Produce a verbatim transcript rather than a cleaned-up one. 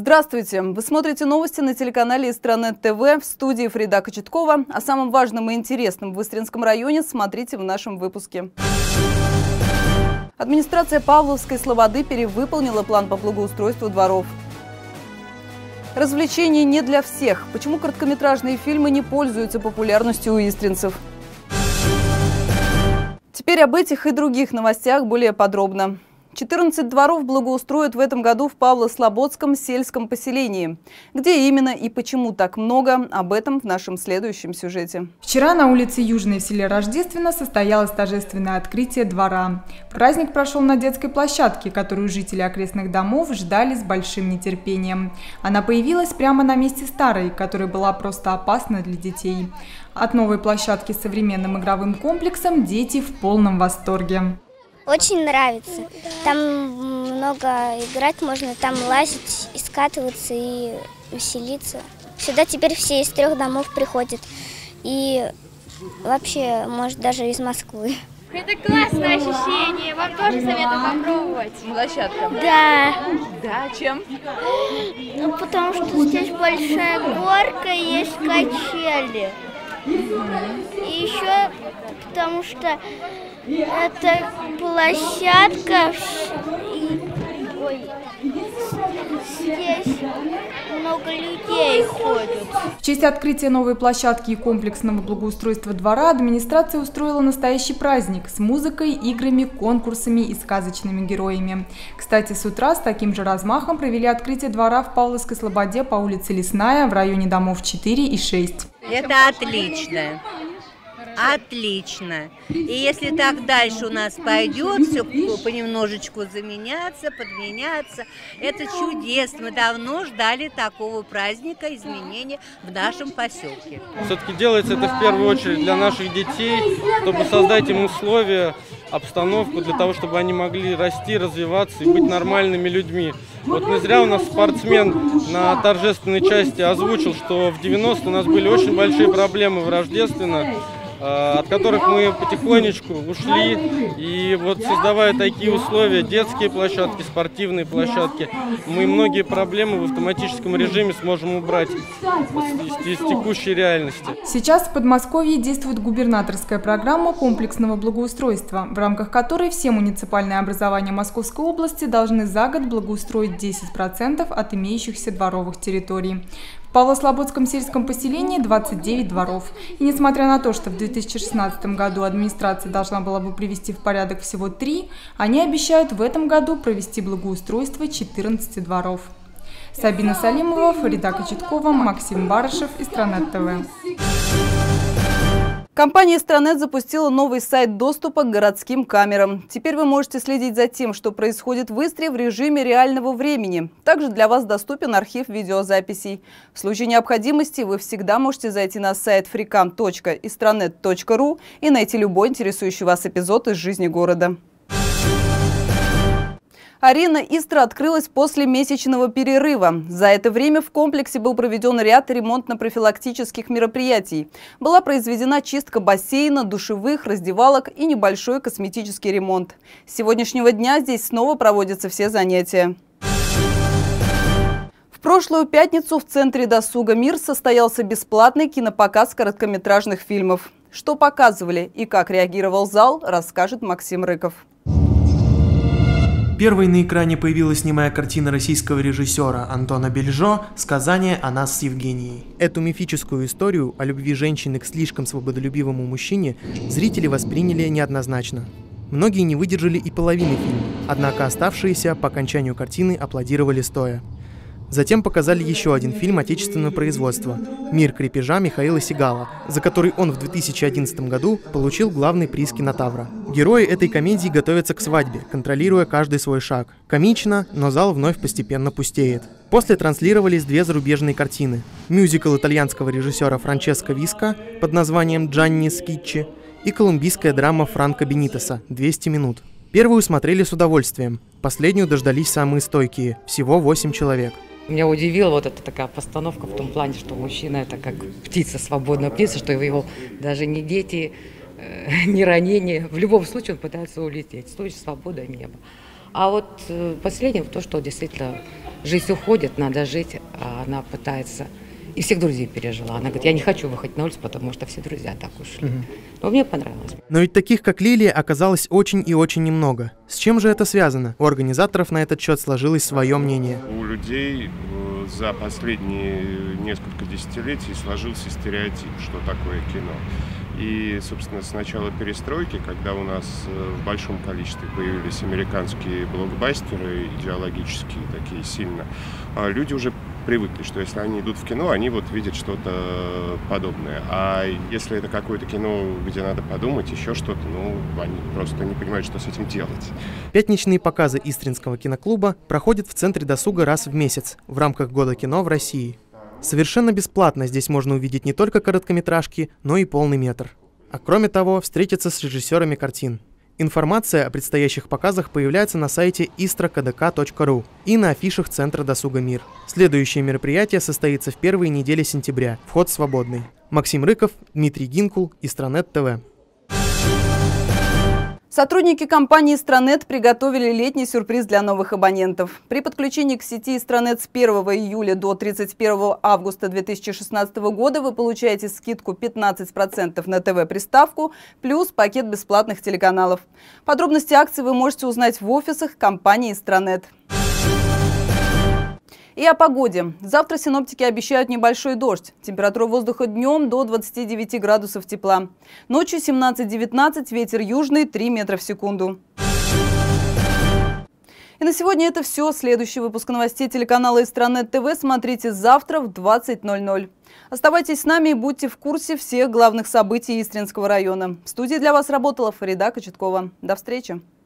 Здравствуйте! Вы смотрите новости на телеканале Истранет ТВ, в студии Фарида Кочеткова. О самом важном и интересном в Истринском районе смотрите в нашем выпуске. Администрация Павловской Слободы перевыполнила план по благоустройству дворов. Развлечения не для всех. Почему короткометражные фильмы не пользуются популярностью у истринцев? Теперь об этих и других новостях более подробно. четырнадцать дворов благоустроят в этом году в Павлослободском сельском поселении. Где именно и почему так много, об этом в нашем следующем сюжете. Вчера на улице Южной в селе Рождественно состоялось торжественное открытие двора. Праздник прошел на детской площадке, которую жители окрестных домов ждали с большим нетерпением. Она появилась прямо на месте старой, которая была просто опасна для детей. От новой площадки с современным игровым комплексом дети в полном восторге. Очень нравится. Там много играть можно, там лазить, и скатываться, и веселиться. Сюда теперь все из трех домов приходят. И вообще, может, даже из Москвы. Это классное ощущение. Вам тоже советую попробовать. Площадка? Да. Да, чем? Ну, потому что здесь большая горка, есть качели. И еще потому что это площадка, и, ой, здесь много людей ходят. В честь открытия новой площадки и комплексного благоустройства двора администрация устроила настоящий праздник с музыкой, играми, конкурсами и сказочными героями. Кстати, с утра с таким же размахом провели открытие двора в Павловской Слободе по улице Лесная в районе домов четыре и шесть. Это отлично. Отлично. И если так дальше у нас пойдет, все понемножечку заменяться, подменяться, это чудесно. Мы давно ждали такого праздника, изменения в нашем поселке. Все-таки делается это в первую очередь для наших детей, чтобы создать им условия, обстановку для того, чтобы они могли расти, развиваться и быть нормальными людьми. Вот не зря у нас спортсмен на торжественной части озвучил, что в девяностые у нас были очень большие проблемы в Рождественно, от которых мы потихонечку ушли, и вот создавая такие условия, детские площадки, спортивные площадки, мы многие проблемы в автоматическом режиме сможем убрать из, из текущей реальности. Сейчас в Подмосковье действует губернаторская программа комплексного благоустройства, в рамках которой все муниципальные образования Московской области должны за год благоустроить десять процентов от имеющихся дворовых территорий. В Павлослободском сельском поселении двадцать девять дворов. И несмотря на то, что в две тысячи шестнадцатом году администрация должна была бы привести в порядок всего три, они обещают в этом году провести благоустройство четырнадцати дворов. Сабина Салимова, Фарида Кочеткова, Максим Барышев, Истранет ТВ. Компания Истранет запустила новый сайт доступа к городским камерам. Теперь вы можете следить за тем, что происходит в Истре в режиме реального времени. Также для вас доступен архив видеозаписей. В случае необходимости вы всегда можете зайти на сайт фрикам точка истранет точка ру и найти любой интересующий вас эпизод из жизни города. Арена Истра открылась после месячного перерыва. За это время в комплексе был проведен ряд ремонтно-профилактических мероприятий. Была произведена чистка бассейна, душевых, раздевалок и небольшой косметический ремонт. С сегодняшнего дня здесь снова проводятся все занятия. В прошлую пятницу в Центре досуга «Мир» состоялся бесплатный кинопоказ короткометражных фильмов. Что показывали и как реагировал зал, расскажет Максим Рыков. Первой на экране появилась немая картина российского режиссера Антона Бельжо «Сказание о нас с Евгенией». Эту мифическую историю о любви женщины к слишком свободолюбивому мужчине зрители восприняли неоднозначно. Многие не выдержали и половины фильма, однако оставшиеся по окончанию картины аплодировали стоя. Затем показали еще один фильм отечественного производства «Мир крепежа» Михаила Сигала, за который он в две тысячи одиннадцатом году получил главный приз Кинотавра. Герои этой комедии готовятся к свадьбе, контролируя каждый свой шаг. Комично, но зал вновь постепенно пустеет. После транслировались две зарубежные картины. Мюзикл итальянского режиссера Франческо Виско под названием «Джанни Скиччи» и колумбийская драма Франко Бенитеса «двести минут». Первую смотрели с удовольствием, последнюю дождались самые стойкие, всего восемь человек. Меня удивила вот эта такая постановка в том плане, что мужчина – это как птица, свободная птица, что его даже не дети, э, не ранения. В любом случае он пытается улететь. Случай свобода неба. А вот э, последнее то, что действительно жизнь уходит, надо жить, а она пытается... И всех друзей пережила. Она говорит, я не хочу выходить на улицу, потому что все друзья так ушли. Угу. Но мне понравилось. Но ведь таких, как Лилия, оказалось очень и очень немного. С чем же это связано? У организаторов на этот счет сложилось свое мнение. У людей за последние несколько десятилетий сложился стереотип, что такое кино. И, собственно, с начала перестройки, когда у нас в большом количестве появились американские блокбастеры, идеологические такие сильно, люди уже привыкли, что если они идут в кино, они вот видят что-то подобное. А если это какое-то кино, где надо подумать, еще что-то, ну, они просто не понимают, что с этим делать. Пятничные показы Истринского киноклуба проходят в Центре досуга раз в месяц в рамках Года кино в России. Совершенно бесплатно здесь можно увидеть не только короткометражки, но и полный метр. А кроме того, встретиться с режиссерами картин. Информация о предстоящих показах появляется на сайте истра ка дэ ка точка ру и на афишах Центра досуга «Мир». Следующее мероприятие состоится в первые недели сентября. Вход свободный. Максим Рыков, Дмитрий Гинкул, Истранет ТВ. Сотрудники компании «Истранет» приготовили летний сюрприз для новых абонентов. При подключении к сети «Истранет» с первого июля до тридцать первого августа две тысячи шестнадцатого года вы получаете скидку пятнадцать процентов на ТВ-приставку плюс пакет бесплатных телеканалов. Подробности акции вы можете узнать в офисах компании «Истранет». И о погоде. Завтра синоптики обещают небольшой дождь. Температура воздуха днем до двадцати девяти градусов тепла. Ночью семнадцать-девятнадцать, ветер южный три метра в секунду. И на сегодня это все. Следующий выпуск новостей телеканала Истранет ТВ смотрите завтра в двадцать ноль ноль. Оставайтесь с нами и будьте в курсе всех главных событий Истринского района. В студии для вас работала Фарида Кочеткова. До встречи.